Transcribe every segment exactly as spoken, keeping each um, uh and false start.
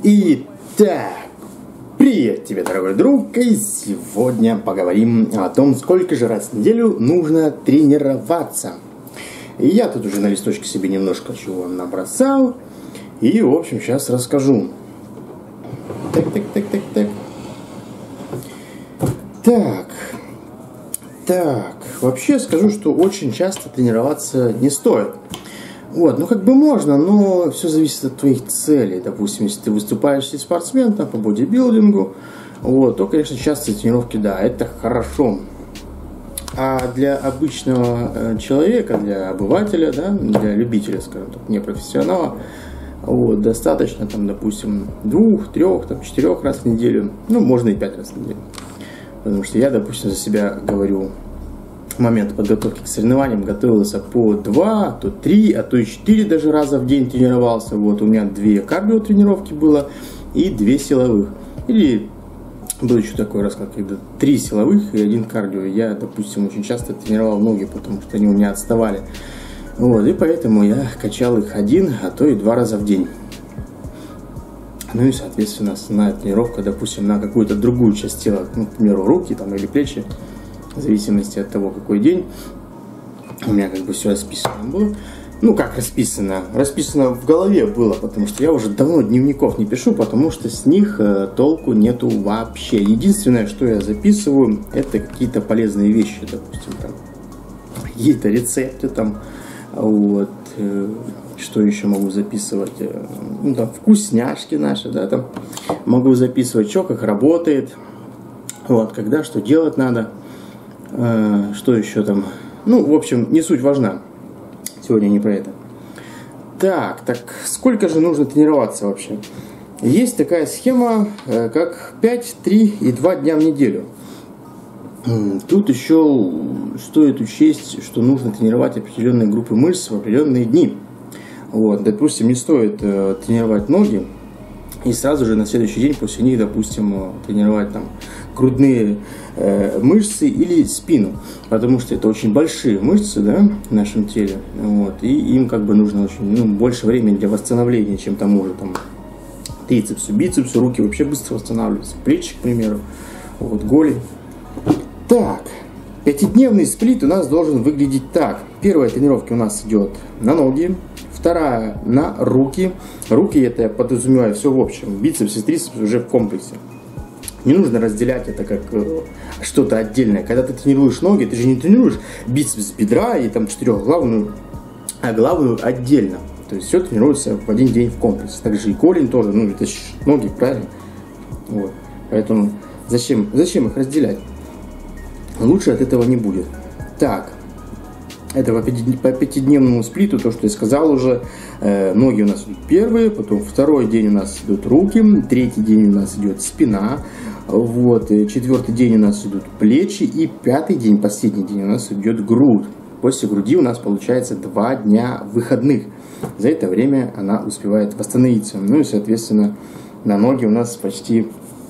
Итак, привет тебе, дорогой друг, и сегодня поговорим о том, сколько же раз в неделю нужно тренироваться. И я тут уже на листочке себе немножко чего набросал, и, в общем, сейчас расскажу. Так, так, так, так, так. Так, так, вообще скажу, что очень часто тренироваться не стоит. Вот, ну как бы можно, но все зависит от твоих целей. Допустим, если ты выступающий спортсмен там, по бодибилдингу, вот, то, конечно, частые тренировки, да, это хорошо. А для обычного э, человека, для обывателя, да, для любителя, скажем так, не профессионала, вот, достаточно, там, допустим, двух, трех, там, четырех раз в неделю, ну, можно и пять раз в неделю. Потому что я, допустим, за себя говорю, в момент подготовки к соревнованиям готовился по два, то три, а то и четыре даже раза в день тренировался. Вот у меня две кардио тренировки было и две силовых. Или был еще такой раз, как когда три силовых и один кардио. Я, допустим, очень часто тренировал ноги, потому что они у меня отставали. Вот, и поэтому я качал их один, а то и два раза в день. Ну и, соответственно, основная тренировка, допустим, на какую-то другую часть тела, ну, к примеру, руки там, или плечи. В зависимости от того, какой день, у меня как бы все расписано было. Ну, как расписано? Расписано в голове было, потому что я уже давно дневников не пишу, потому что с них э, толку нету вообще. Единственное, что я записываю, это какие-то полезные вещи, допустим, там, какие-то рецепты, там, вот, э, что еще могу записывать, э, ну, там, вкусняшки наши, да, там, могу записывать, что как работает, вот, когда что делать надо. Что еще там? Ну, в общем, не суть важна. Сегодня не про это. Так, так, сколько же нужно тренироваться вообще? Есть такая схема, как пять, три и два дня в неделю. Тут еще стоит учесть, что нужно тренировать определенные группы мышц в определенные дни. Вот, допустим, не стоит тренировать ноги и сразу же на следующий день после них, допустим, тренировать там грудные э, мышцы или спину, потому что это очень большие мышцы, да, в нашем теле, вот, и им как бы нужно очень, ну, больше времени для восстановления, чем тому же там трицепсу, бицепсу, руки вообще быстро восстанавливаются, плечи, к примеру, вот, голень. Так, пятидневный сплит у нас должен выглядеть так. Первая тренировка у нас идет на ноги, вторая на руки. Руки, это я подразумеваю все в общем, бицепс и трицепс уже в комплексе. Не нужно разделять это как э, что-то отдельное. Когда ты тренируешь ноги, ты же не тренируешь бицепс бедра и там четырехглавную, а главную отдельно. То есть все тренируется в один день в комплексе. Также и голень тоже, ну это же ноги, правильно? Вот. Поэтому зачем, зачем их разделять? Лучше от этого не будет. Так, это по пятидневному сплиту, то, что я сказал уже. Э, ноги у нас идут первые, потом второй день у нас идут руки, третий день у нас идет спина, вот, четвертый день у нас идут плечи, и пятый день, последний день у нас идет грудь. После груди у нас получается два дня выходных. За это время она успевает восстановиться. Ну и, соответственно, на ноги у нас почти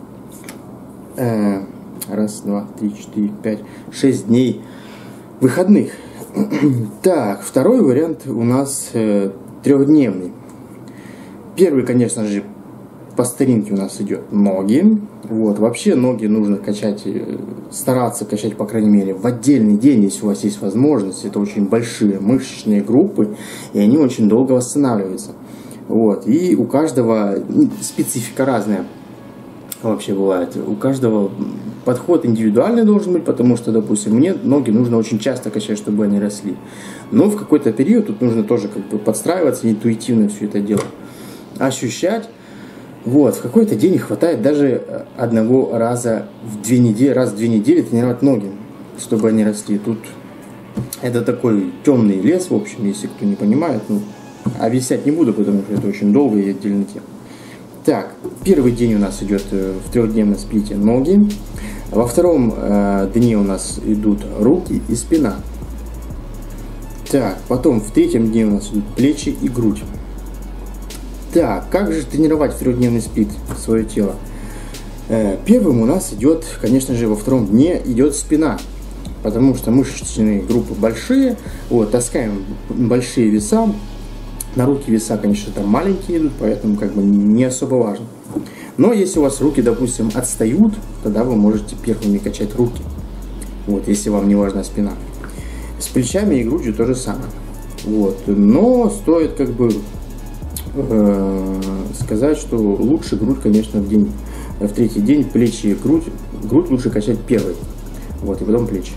э, раз, два, три, четыре, пять, шесть дней выходных. Так, второй вариант у нас э, трехдневный. Первый, конечно же, по старинке у нас идет ноги. Вот, вообще ноги нужно качать, э, стараться качать, по крайней мере, в отдельный день, если у вас есть возможность. Это очень большие мышечные группы, и они очень долго восстанавливаются. Вот, и у каждого специфика разная. Вообще бывает. У каждого подход индивидуальный должен быть, потому что, допустим, мне ноги нужно очень часто качать, чтобы они росли. Но в какой-то период тут нужно тоже как бы подстраиваться, интуитивно все это дело ощущать. Вот, в какой-то день не хватает даже одного раза в две недели, раз в две недели тренировать ноги, чтобы они росли. Тут это такой темный лес, в общем, если кто не понимает. Ну, объяснять не буду, потому что это очень долго и отдельная тема. Так, первый день у нас идет в трехдневном сплите ноги. Во втором э, дне у нас идут руки и спина. Так, потом в третьем дне у нас идут плечи и грудь. Так, как же тренировать в трехдневный сплит свое тело? Э, первым у нас идет, конечно же, во втором дне идет спина. Потому что мышечные группы большие. Вот, таскаем большие веса. На руки веса, конечно, там маленькие идут, поэтому как бы не особо важно. Но если у вас руки, допустим, отстают, тогда вы можете первыми качать руки. Вот, если вам не важна спина. С плечами и грудью то же самое. Вот. Но стоит как бы э, сказать, что лучше грудь, конечно, в день, в третий день, плечи и грудь. Грудь лучше качать первой. Вот, и потом плечи.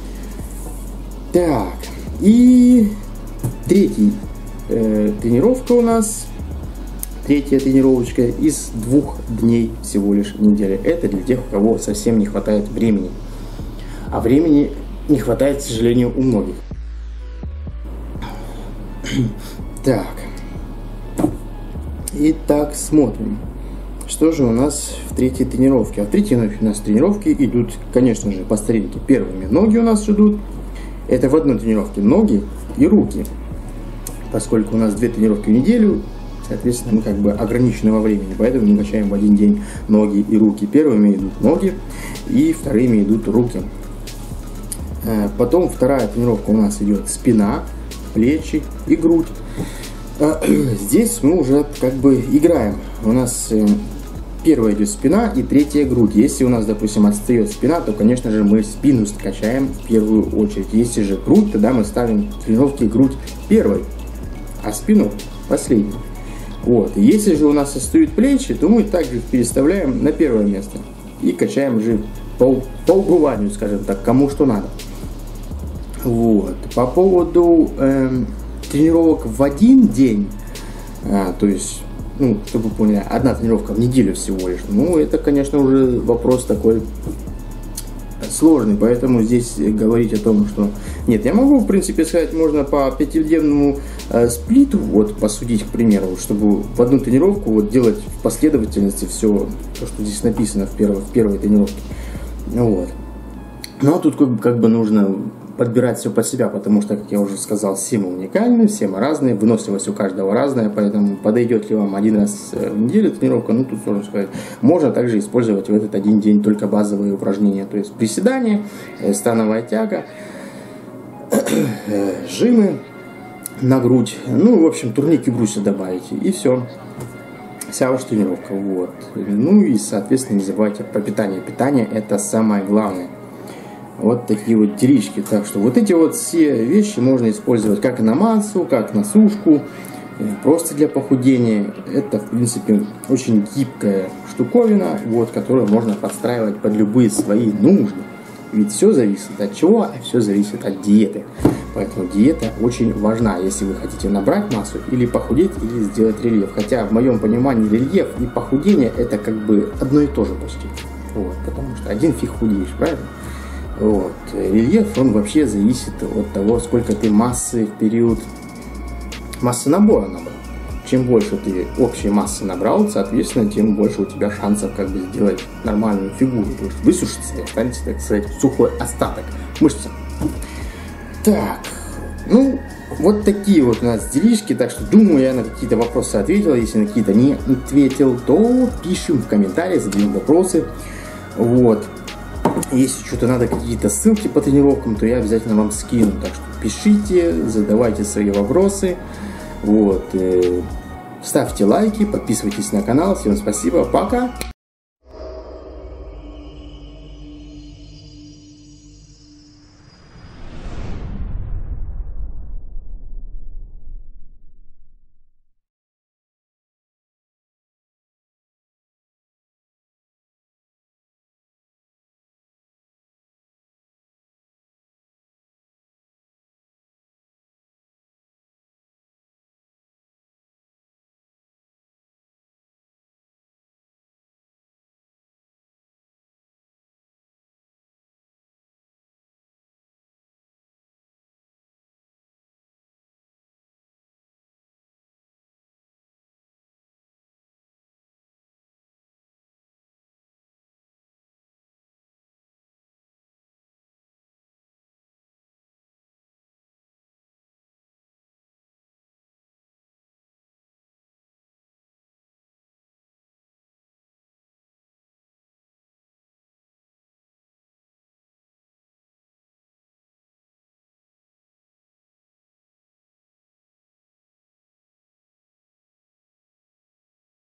Так. И третий э, тренировка у нас. Третья тренировочка из двух дней всего лишь недели. Это для тех, у кого совсем не хватает времени. А времени не хватает, к сожалению, у многих. Так. Итак, смотрим. Что же у нас в третьей тренировке? А в третьей у нас тренировки идут, конечно же, по старинке. Первыми ноги у нас идут. Это в одной тренировке ноги и руки. Поскольку у нас две тренировки в неделю, соответственно, мы как бы ограничены во времени, поэтому мы качаем в один день ноги и руки. Первыми идут ноги, и вторыми идут руки. Потом вторая тренировка у нас идет спина, плечи и грудь. Здесь мы уже как бы играем. У нас первая идет спина и третья грудь. Если у нас, допустим, отстает спина, то, конечно же, мы спину качаем в первую очередь. Если же грудь, тогда мы ставим в тренировке грудь первой, а спину последней. Вот. Если же у нас отстают плечи, то мы также переставляем на первое место и качаем же по, по убыванию, скажем так, кому что надо. Вот. По поводу э, тренировок в один день, а, то есть, ну, чтобы вы поняли, одна тренировка в неделю всего лишь, ну, это, конечно, уже вопрос такой сложный, поэтому здесь говорить о том, что... Нет, я могу, в принципе, сказать, можно по пятидневному э, сплиту, вот, посудить, к примеру, чтобы в одну тренировку вот делать в последовательности все, то, что здесь написано в первой, в первой тренировке. Вот. Но тут как, как бы нужно подбирать все под себя, потому что, как я уже сказал, все мы уникальны, все мы разные, выносливость у каждого разная, поэтому подойдет ли вам один раз в неделю тренировка, ну тут сложно сказать. Можно также использовать в этот один день только базовые упражнения, то есть приседания, становая тяга, жимы на грудь, ну, в общем, турники бруса добавите, и все. Вся ваша тренировка, вот. Ну и, соответственно, не забывайте про питание. Питание – это самое главное. Вот такие вот телички. Так что вот эти вот все вещи можно использовать как на массу, как на сушку, просто для похудения. Это, в принципе, очень гибкая штуковина, вот, которую можно подстраивать под любые свои нужды. Ведь все зависит от чего? Все зависит от диеты. Поэтому диета очень важна, если вы хотите набрать массу или похудеть, или сделать рельеф. Хотя в моем понимании рельеф и похудение это как бы одно и то же почти. Вот, потому что один фиг худеешь, правильно? Вот. Рельеф, он вообще зависит от того, сколько ты массы в период массы набора набрал. Чем больше ты общей массы набрал, соответственно, тем больше у тебя шансов как бы сделать нормальную фигуру. То есть высушиться и останется, так сказать, сухой остаток мышцы. Так, ну, вот такие вот у нас делишки. Так что, думаю, я на какие-то вопросы ответил. Если на какие-то не ответил, то пишем в комментариях, задаем вопросы. Вот. Если что-то надо, какие-то ссылки по тренировкам, то я обязательно вам скину. Так что пишите, задавайте свои вопросы. Вот. Ставьте лайки, подписывайтесь на канал. Всем спасибо, пока!